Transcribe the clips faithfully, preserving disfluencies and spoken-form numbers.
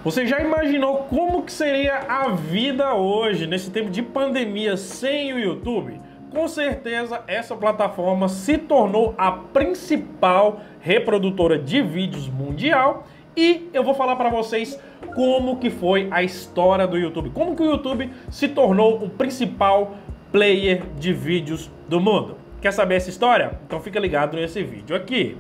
Você já imaginou como que seria a vida hoje, nesse tempo de pandemia, sem o YouTube? Com certeza, essa plataforma se tornou a principal reprodutora de vídeos mundial e eu vou falar para vocês como que foi a história do YouTube, como que o YouTube se tornou o principal player de vídeos do mundo. Quer saber essa história? Então fica ligado nesse vídeo aqui.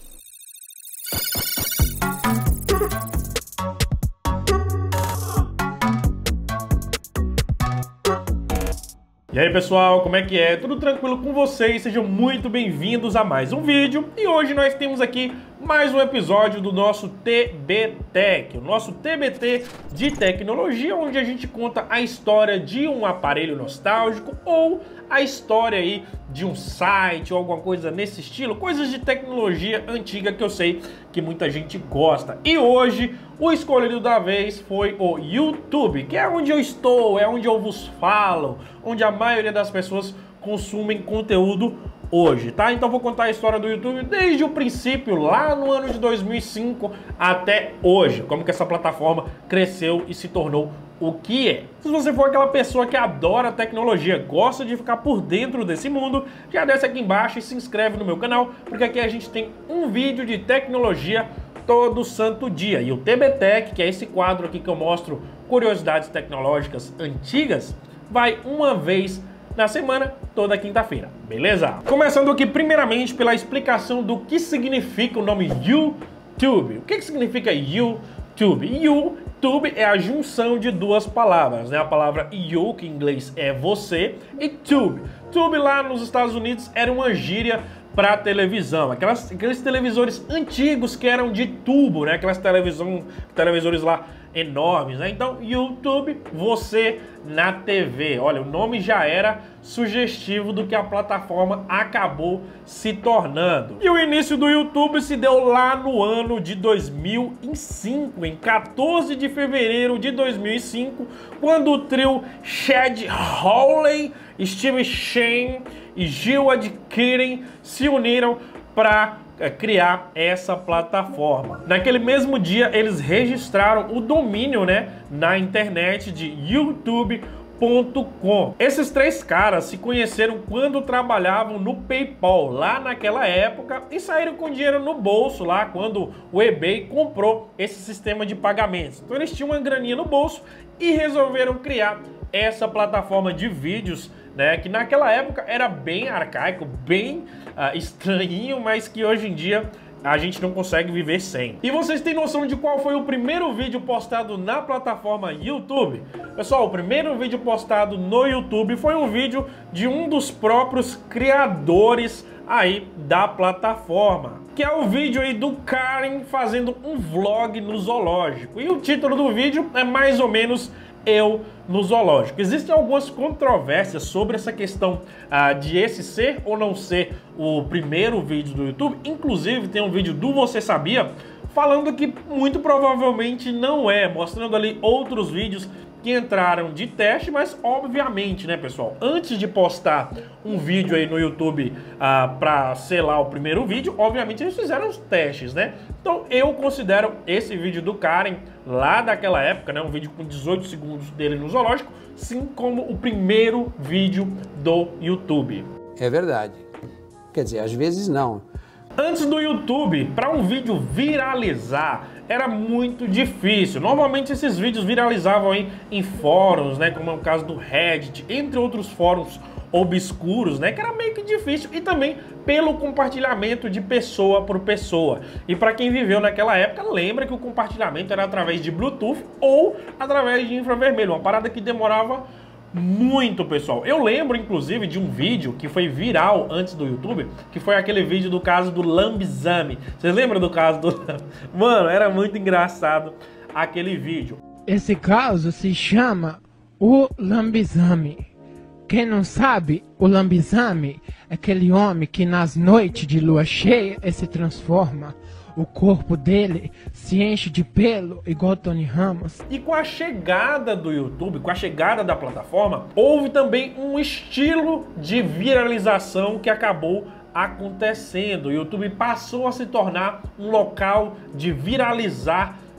E aí pessoal, como é que é? Tudo tranquilo com vocês? Sejam muito bem-vindos a mais um vídeo. E hoje nós temos aqui mais um episódio do nosso T B Tech, o nosso T B T de tecnologia, onde a gente conta a história de um aparelho nostálgico ou a história aí de um site ou alguma coisa nesse estilo, coisas de tecnologia antiga que eu sei que muita gente gosta. E hoje o escolhido da vez foi o YouTube, que é onde eu estou, é onde eu vos falo, onde a maioria das pessoas consumem conteúdo hoje, tá? Então vou contar a história do YouTube desde o princípio, lá no ano de dois mil e cinco até hoje, como que essa plataforma cresceu e se tornou o que é. Se você for aquela pessoa que adora tecnologia, gosta de ficar por dentro desse mundo, já desce aqui embaixo e se inscreve no meu canal, porque aqui a gente tem um vídeo de tecnologia todo santo dia. E o T B Tech, que é esse quadro aqui que eu mostro curiosidades tecnológicas antigas, vai uma vez na semana, toda quinta-feira, beleza? Começando aqui primeiramente pela explicação do que significa o nome YouTube. O que, que significa YouTube? YouTube é a junção de duas palavras, né? A palavra you, que em inglês é você, e tube. Tube lá nos Estados Unidos era uma gíria para televisão, aquelas, aqueles televisores antigos que eram de tubo, né? Aquelas televisão, televisores lá enormes, né? Então, YouTube, você na T V. Olha, o nome já era sugestivo do que a plataforma acabou se tornando. E o início do YouTube se deu lá no ano de dois mil e cinco, em quatorze de fevereiro de dois mil e cinco, quando o trio Chad Hawley, Steve Chen e Gil Adkinen se uniram para criar essa plataforma. Naquele mesmo dia, eles registraram o domínio, né, na internet de youtube ponto com. Esses três caras se conheceram quando trabalhavam no PayPal, lá naquela época, e saíram com dinheiro no bolso lá quando o eBay comprou esse sistema de pagamentos. Então eles tinham uma graninha no bolso e resolveram criar essa plataforma de vídeos, né, que naquela época era bem arcaico, bem uh, estranhinho, mas que hoje em dia a gente não consegue viver sem. E vocês têm noção de qual foi o primeiro vídeo postado na plataforma YouTube? Pessoal, o primeiro vídeo postado no YouTube foi um vídeo de um dos próprios criadores aí da plataforma, que é o vídeo aí do Karen fazendo um vlog no zoológico. E o título do vídeo é mais ou menos Eu no Zoológico. Existem algumas controvérsias sobre essa questão ah, de esse ser ou não ser o primeiro vídeo do YouTube. Inclusive tem um vídeo do Você Sabia falando que muito provavelmente não é, mostrando ali outros vídeos que entraram de teste, mas obviamente, né, pessoal, antes de postar um vídeo aí no YouTube ah, para ser lá o primeiro vídeo, obviamente eles fizeram os testes, né? Então eu considero esse vídeo do Karen lá daquela época, né, um vídeo com dezoito segundos dele no zoológico, sim, como o primeiro vídeo do YouTube. É verdade. Quer dizer, às vezes não. Antes do YouTube, para um vídeo viralizar, era muito difícil. Normalmente esses vídeos viralizavam aí em fóruns, né, como é o caso do Reddit, entre outros fóruns obscuros, né, que era meio que difícil, e também pelo compartilhamento de pessoa por pessoa. E para quem viveu naquela época, lembra que o compartilhamento era através de Bluetooth ou através de infravermelho, uma parada que demorava muito, pessoal. Eu lembro, inclusive, de um vídeo que foi viral antes do YouTube, que foi aquele vídeo do caso do Lambizame. Vocês lembram do caso do... Mano, era muito engraçado aquele vídeo. Esse caso se chama o Lambizame. Quem não sabe, o Lambizame é aquele homem que nas noites de lua cheia se transforma. O corpo dele se enche de pelo igual Tony Ramos. E com a chegada do YouTube, com a chegada da plataforma, houve também um estilo de viralização que acabou acontecendo. O YouTube passou a se tornar um local de viralizar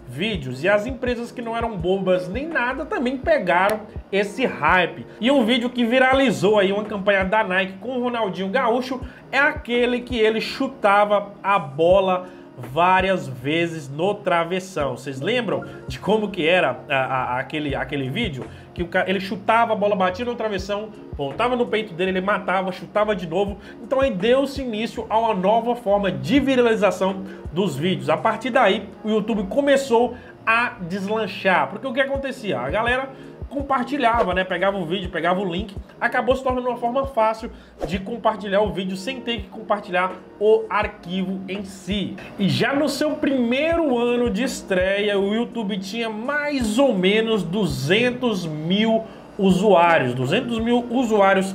vídeos. E as empresas que não eram bobas nem nada também pegaram esse hype. E um vídeo que viralizou aí, uma campanha da Nike com o Ronaldinho Gaúcho, é aquele que ele chutava a bola várias vezes no travessão. Vocês lembram de como que era a, a, aquele, aquele vídeo? Que o cara, ele chutava a bola, batia no travessão, voltava no peito dele, ele matava, chutava de novo. Então aí deu-se início a uma nova forma de viralização dos vídeos. A partir daí, o YouTube começou a deslanchar. Porque o que acontecia? A galera compartilhava, né? Pegava o vídeo, pegava o link, acabou se tornando uma forma fácil de compartilhar o vídeo sem ter que compartilhar o arquivo em si. E já no seu primeiro ano de estreia, o YouTube tinha mais ou menos duzentos mil usuários, duzentos mil usuários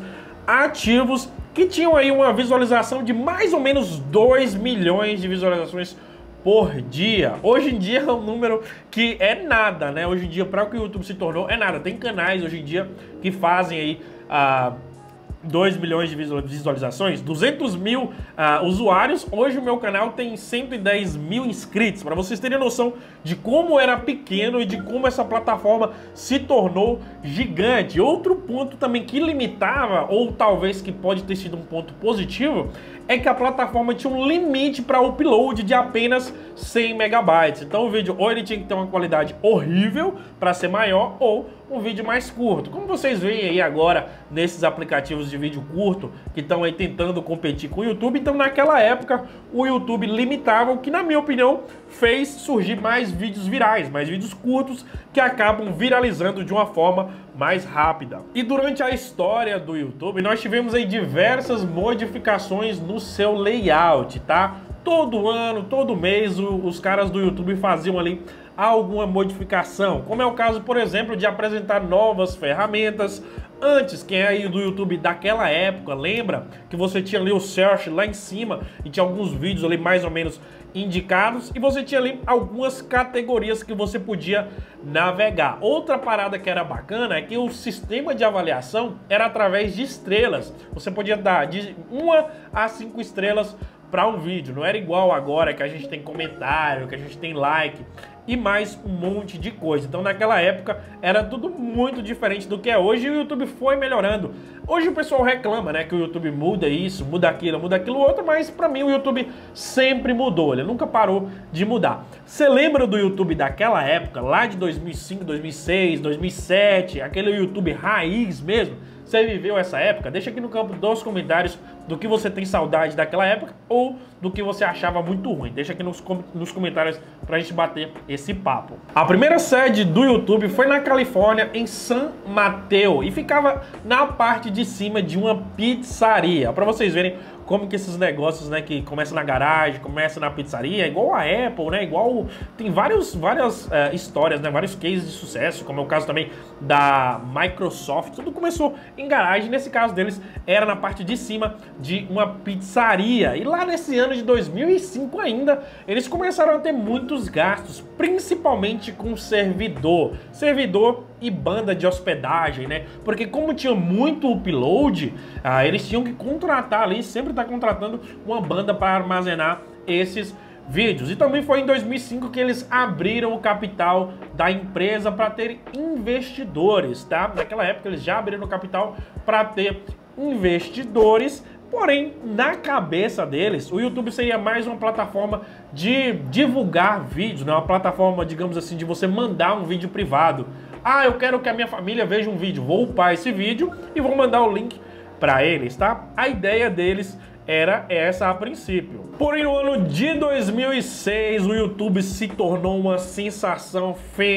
ativos que tinham aí uma visualização de mais ou menos dois milhões de visualizações por dia. Hoje em dia é um número que é nada, né? Hoje em dia, para o que o YouTube se tornou, é nada. Tem canais hoje em dia que fazem aí ah, dois milhões de visualizações, duzentos mil ah, usuários. Hoje o meu canal tem cento e dez mil inscritos, para vocês terem noção de como era pequeno e de como essa plataforma se tornou gigante. Outro ponto também que limitava, ou talvez que pode ter sido um ponto positivo, é que a plataforma tinha um limite para upload de apenas cem megabytes. Então o vídeo ou ele tinha que ter uma qualidade horrível para ser maior, ou um vídeo mais curto. Como vocês veem aí agora nesses aplicativos de vídeo curto que estão aí tentando competir com o YouTube, então naquela época o YouTube limitava, o que na minha opinião fez surgir mais vídeos virais, mais vídeos curtos que acabam viralizando de uma forma mais rápida. E durante a história do YouTube nós tivemos aí diversas modificações no seu layout, tá? Todo ano, todo mês os caras do YouTube faziam ali alguma modificação, como é o caso, por exemplo, de apresentar novas ferramentas. Antes, quem é aí do YouTube daquela época, lembra que você tinha ali o search lá em cima e tinha alguns vídeos ali mais ou menos indicados e você tinha ali algumas categorias que você podia navegar. Outra parada que era bacana é que o sistema de avaliação era através de estrelas. Você podia dar de uma a cinco estrelas para um vídeo, não era igual agora que a gente tem comentário, que a gente tem like e mais um monte de coisa. Então naquela época era tudo muito diferente do que é hoje e o YouTube foi melhorando. Hoje o pessoal reclama, né, que o YouTube muda isso, muda aquilo, muda aquilo outro, mas pra mim o YouTube sempre mudou, ele nunca parou de mudar. Você lembra do YouTube daquela época, lá de dois mil e cinco, dois mil e seis, dois mil e sete, aquele YouTube raiz mesmo? Você viveu essa época? Deixa aqui no campo dos comentários do que você tem saudade daquela época ou do que você achava muito ruim. Deixa aqui nos, com nos comentários pra gente bater esse papo. A primeira sede do YouTube foi na Califórnia, em San Mateo, e ficava na parte de cima de uma pizzaria. Pra vocês verem como que esses negócios, né, que começam na garagem, começam na pizzaria, igual a Apple, né, igual... Tem vários, várias uh, histórias, né, vários cases de sucesso, como é o caso também da Microsoft. Tudo começou em garagem, nesse caso deles era na parte de cima de uma pizzaria. E lá nesse ano de dois mil e cinco ainda, eles começaram a ter muitos gastos, principalmente com servidor. Servidor e banda de hospedagem, né? Porque como tinha muito upload, ah, eles tinham que contratar ali, sempre tá contratando uma banda para armazenar esses vídeos. E também foi em dois mil e cinco que eles abriram o capital da empresa para ter investidores, tá? Naquela época eles já abriram o capital para ter investidores. Porém, na cabeça deles, o YouTube seria mais uma plataforma de divulgar vídeos, né? Uma plataforma, digamos assim, de você mandar um vídeo privado. Ah, eu quero que a minha família veja um vídeo, vou upar esse vídeo e vou mandar o link para eles, tá? A ideia deles era essa a princípio. Porém, no ano de dois mil e seis, o YouTube se tornou uma sensação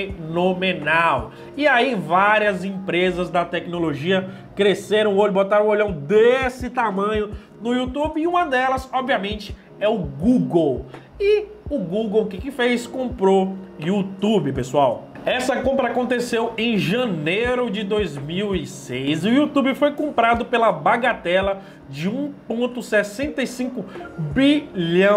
fenomenal. E aí, várias empresas da tecnologia cresceram o olho, botaram o olhão desse tamanho no YouTube. E uma delas, obviamente, é o Google. E o Google, o que que fez? Comprou YouTube, pessoal. Essa compra aconteceu em janeiro de dois mil e seis e o YouTube foi comprado pela bagatela de um vírgula sessenta e cinco bilhão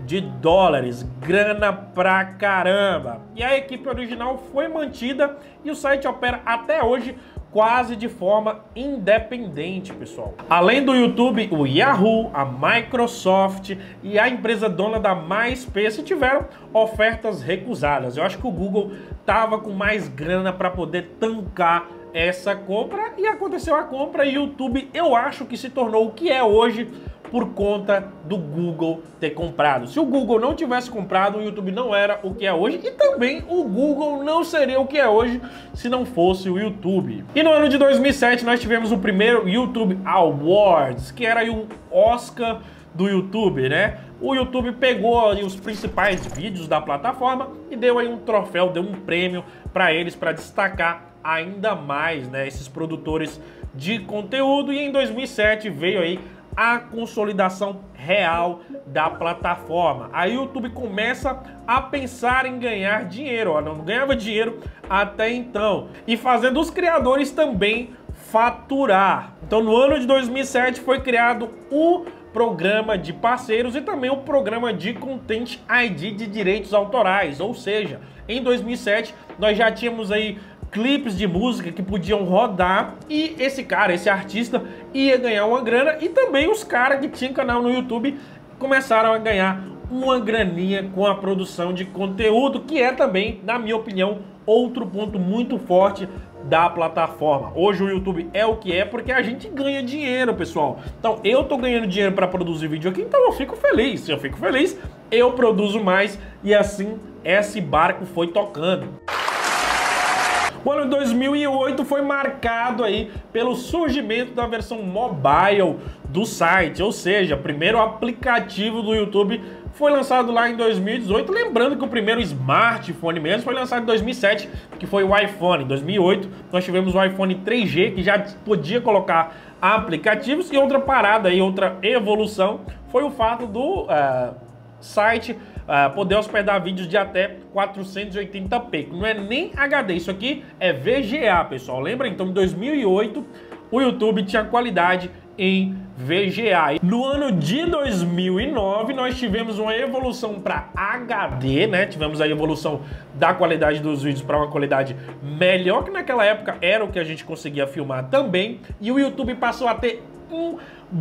de dólares, grana pra caramba. E a equipe original foi mantida e o site opera até hoje quase de forma independente, pessoal. Além do YouTube, o Yahoo, a Microsoft e a empresa dona da MySpace tiveram ofertas recusadas. Eu acho que o Google tava com mais grana para poder tancar essa compra e aconteceu a compra e o YouTube, eu acho que se tornou o que é hoje por conta do Google ter comprado. Se o Google não tivesse comprado, o YouTube não era o que é hoje e também o Google não seria o que é hoje se não fosse o YouTube. E no ano de dois mil e sete nós tivemos o primeiro YouTube Awards, que era aí um Oscar do YouTube, né? O YouTube pegou aí os principais vídeos da plataforma e deu aí um troféu, deu um prêmio para eles para destacar ainda mais, né, esses produtores de conteúdo. E em dois mil e sete veio aí a consolidação real da plataforma. A YouTube começa a pensar em ganhar dinheiro, ó, não ganhava dinheiro até então, e fazendo os criadores também faturar. Então no ano de dois mil e sete foi criado o programa de parceiros e também o programa de Content I D de direitos autorais, ou seja, em dois mil e sete nós já tínhamos aí clipes de música que podiam rodar e esse cara, esse artista ia ganhar uma grana e também os caras que tinham canal no YouTube começaram a ganhar uma graninha com a produção de conteúdo, que é também, na minha opinião, outro ponto muito forte da plataforma. Hoje o YouTube é o que é porque a gente ganha dinheiro, pessoal. Então eu tô ganhando dinheiro para produzir vídeo aqui, então eu fico feliz. Se eu fico feliz, eu produzo mais e assim esse barco foi tocando. O ano de dois mil e oito foi marcado aí pelo surgimento da versão mobile do site, ou seja, o primeiro aplicativo do YouTube foi lançado lá em dois mil e dezoito, lembrando que o primeiro smartphone mesmo foi lançado em dois mil e sete, que foi o iPhone. Em dois mil e oito nós tivemos o iPhone três G, que já podia colocar aplicativos, e outra parada aí, outra evolução, foi o fato do uh, site Uh, poder hospedar vídeos de até quatrocentos e oitenta p. Não é nem H D, isso aqui é V G A, pessoal. Lembra? Então, em dois mil e oito, o YouTube tinha qualidade em V G A. No ano de dois mil e nove, nós tivemos uma evolução para H D, né? Tivemos a evolução da qualidade dos vídeos para uma qualidade melhor, que naquela época era o que a gente conseguia filmar também. E o YouTube passou a ter um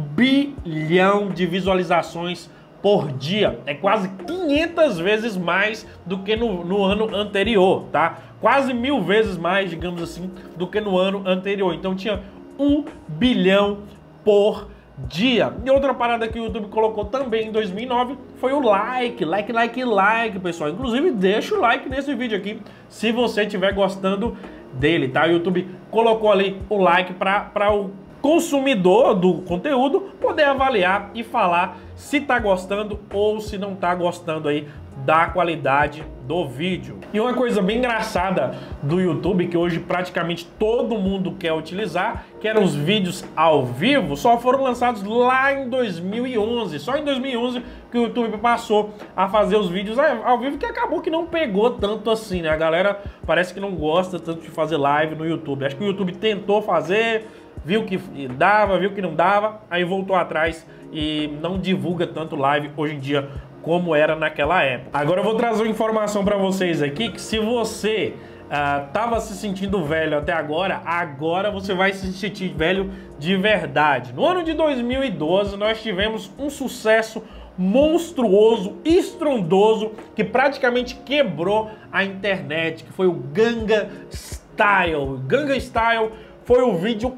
bilhão de visualizações por dia. É quase quinhentas vezes mais do que no, no ano anterior, tá? Quase mil vezes mais, digamos assim, do que no ano anterior. Então tinha um bilhão por dia. E outra parada que o YouTube colocou também em dois mil e nove foi o like, like, like, like, pessoal. Inclusive, deixa o like nesse vídeo aqui se você estiver gostando dele, tá? O YouTube colocou ali o like para o consumidor do conteúdo poder avaliar e falar se tá gostando ou se não tá gostando aí da qualidade do vídeo. E uma coisa bem engraçada do YouTube, que hoje praticamente todo mundo quer utilizar, que eram os vídeos ao vivo, só foram lançados lá em dois mil e onze. Só em dois mil e onze que o YouTube passou a fazer os vídeos ao vivo, que acabou que não pegou tanto assim, né? A galera parece que não gosta tanto de fazer live no YouTube. Acho que o YouTube tentou fazer, viu que dava, viu que não dava, aí voltou atrás e não divulga tanto live hoje em dia como era naquela época. Agora eu vou trazer uma informação para vocês aqui, que se você uh, tava se sentindo velho até agora, agora você vai se sentir velho de verdade. No ano de dois mil e doze nós tivemos um sucesso monstruoso, estrondoso, que praticamente quebrou a internet, que foi o Gangnam Style. O Gangnam Style foi o vídeo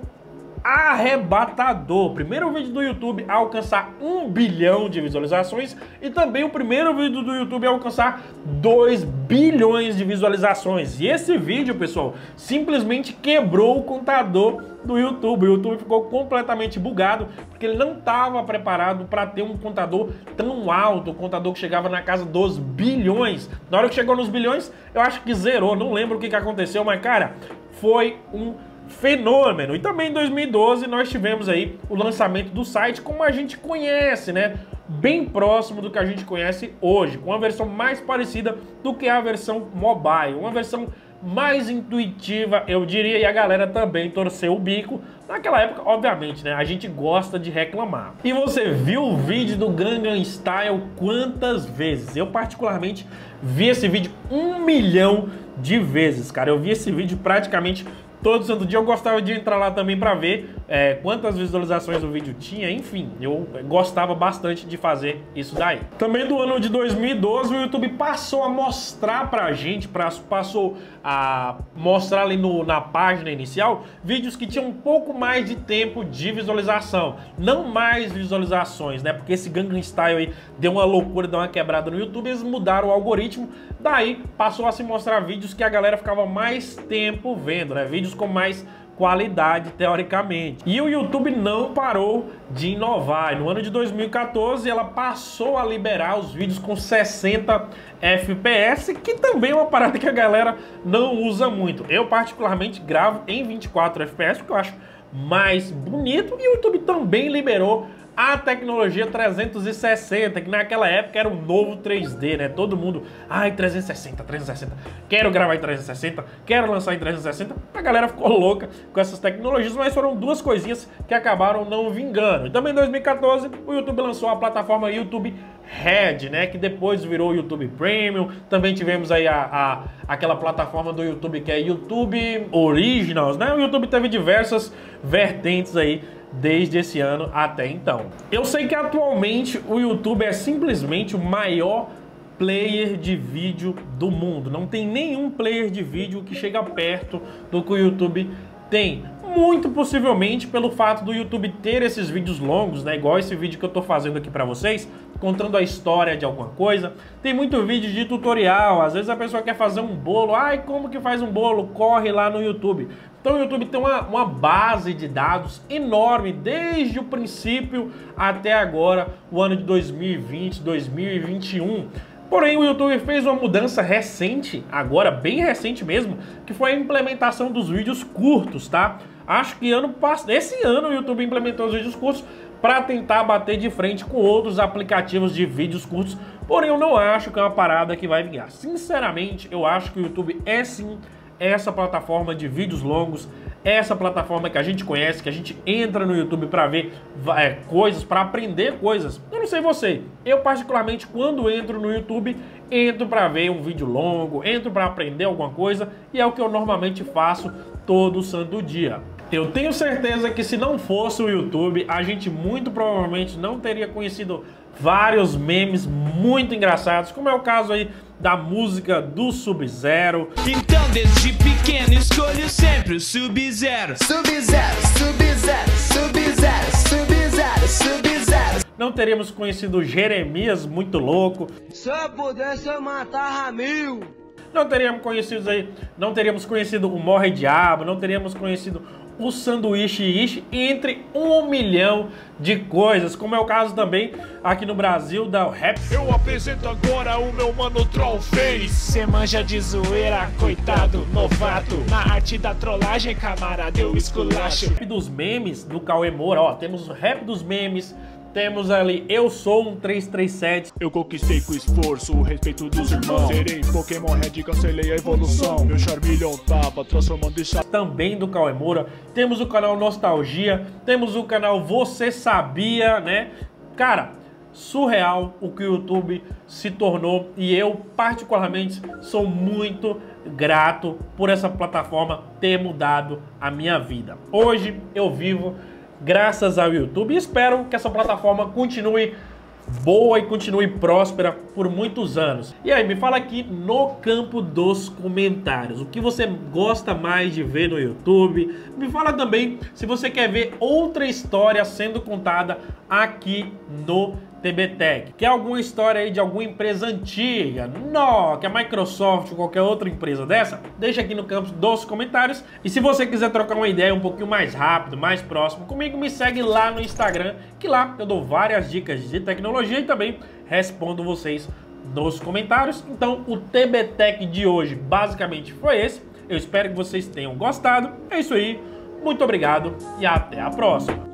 arrebatador. Primeiro vídeo do YouTube a alcançar um bilhão de visualizações e também o primeiro vídeo do YouTube a alcançar dois bilhões de visualizações. E esse vídeo, pessoal, simplesmente quebrou o contador do YouTube. O YouTube ficou completamente bugado porque ele não estava preparado para ter um contador tão alto, um contador que chegava na casa dos bilhões. Na hora que chegou nos bilhões, eu acho que zerou, não lembro o que que aconteceu, mas cara, foi um fenômeno. E também em dois mil e doze nós tivemos aí o lançamento do site como a gente conhece, né? Bem próximo do que a gente conhece hoje, com uma versão mais parecida do que a versão mobile, uma versão mais intuitiva, eu diria, e a galera também torceu o bico. Naquela época, obviamente, né, a gente gosta de reclamar. E você viu o vídeo do Gangnam Style quantas vezes? Eu particularmente vi esse vídeo um milhão de vezes, cara. Eu vi esse vídeo praticamente todo santo dia. Eu gostava de entrar lá também para ver é, quantas visualizações o vídeo tinha. Enfim, eu gostava bastante de fazer isso daí. Também do ano de dois mil e doze, o YouTube passou a mostrar pra gente, pra, passou a mostrar ali no, na página inicial, vídeos que tinham um pouco mais de tempo de visualização. Não mais visualizações, né? Porque esse Gangnam Style aí deu uma loucura, deu uma quebrada no YouTube, eles mudaram o algoritmo. Daí passou a se mostrar vídeos que a galera ficava mais tempo vendo, né? Vídeos com mais qualidade, teoricamente. E o YouTube não parou de inovar. No ano de dois mil e quatorze, ela passou a liberar os vídeos com sessenta F P S, que também é uma parada que a galera não usa muito. Eu, particularmente, gravo em vinte e quatro F P S, porque eu acho mais bonito, e o YouTube também liberou a tecnologia trezentos e sessenta, que naquela época era o novo três D, né? Todo mundo, ai, trezentos e sessenta, trezentos e sessenta, quero gravar em trezentos e sessenta, quero lançar em trezentos e sessenta. A galera ficou louca com essas tecnologias, mas foram duas coisinhas que acabaram não vingando. E também em dois mil e quatorze, o YouTube lançou a plataforma YouTube Red, né? Que depois virou o YouTube Premium. Também tivemos aí a, a, aquela plataforma do YouTube que é YouTube Originals, né? O YouTube teve diversas vertentes aí desde esse ano até então. Eu sei que atualmente o YouTube é simplesmente o maior player de vídeo do mundo. Não tem nenhum player de vídeo que chega perto do que o YouTube tem. Muito possivelmente pelo fato do YouTube ter esses vídeos longos, né? Igual esse vídeo que eu tô fazendo aqui pra vocês, contando a história de alguma coisa. Tem muito vídeo de tutorial. Às vezes a pessoa quer fazer um bolo. Ai, como que faz um bolo? Corre lá no YouTube. Então o YouTube tem uma, uma base de dados enorme desde o princípio até agora, o ano de dois mil e vinte, dois mil e vinte e um. Porém, o YouTube fez uma mudança recente, agora bem recente mesmo, que foi a implementação dos vídeos curtos, tá? Acho que ano passado, esse ano o YouTube implementou os vídeos curtos para tentar bater de frente com outros aplicativos de vídeos curtos. Porém, eu não acho que é uma parada que vai vingar. Sinceramente, eu acho que o YouTube é sim essa plataforma de vídeos longos, essa plataforma que a gente conhece, que a gente entra no YouTube para ver é, coisas, para aprender coisas. Eu não sei você, eu particularmente quando entro no YouTube, entro para ver um vídeo longo, entro para aprender alguma coisa, e é o que eu normalmente faço todo santo dia. Eu tenho certeza que se não fosse o YouTube, a gente muito provavelmente não teria conhecido vários memes muito engraçados, como é o caso aí da música do Sub-Zero. Então desde pequeno escolho sempre o Sub-Zero. Sub-Zero, Sub-Zero, Sub-Zero, Sub-Zero, Sub-Zero. Não teríamos conhecido o Jeremias muito louco. Se eu pudesse eu matava mil. Não teríamos conhecido aí, não teríamos conhecido o Morre Diabo, não teríamos conhecido o Sanduíche Ishi, entre um milhão de coisas, como é o caso também aqui no Brasil da Rap. Eu apresento agora o meu mano Trollface. Cê manja de zoeira, coitado, novato. Na arte da trollagem, camarada, eu esculacho. Rap dos memes do Cauê Moura, ó, temos o Rap dos memes. Temos ali, eu sou um três três sete. Eu conquistei com esforço o respeito dos irmãos. Serei Pokémon Red, cancelei a evolução. Meu Charmeleon tava transformando em chá. Também do Cauê Moura. Temos o canal Nostalgia. Temos o canal Você Sabia, né? Cara, surreal o que o YouTube se tornou. E eu, particularmente, sou muito grato por essa plataforma ter mudado a minha vida. Hoje eu vivo graças ao YouTube e espero que essa plataforma continue boa e continue próspera por muitos anos. E aí, me fala aqui no campo dos comentários o que você gosta mais de ver no YouTube. Me fala também se você quer ver outra história sendo contada aqui no T B Tech. Quer alguma história aí de alguma empresa antiga? Não, que a Microsoft ou qualquer outra empresa dessa? Deixa aqui no campo dos comentários. E se você quiser trocar uma ideia um pouquinho mais rápido, mais próximo comigo, me segue lá no Instagram, que lá eu dou várias dicas de tecnologia e também respondo vocês nos comentários. Então o T B Tech de hoje basicamente foi esse. Eu espero que vocês tenham gostado. É isso aí, muito obrigado e até a próxima.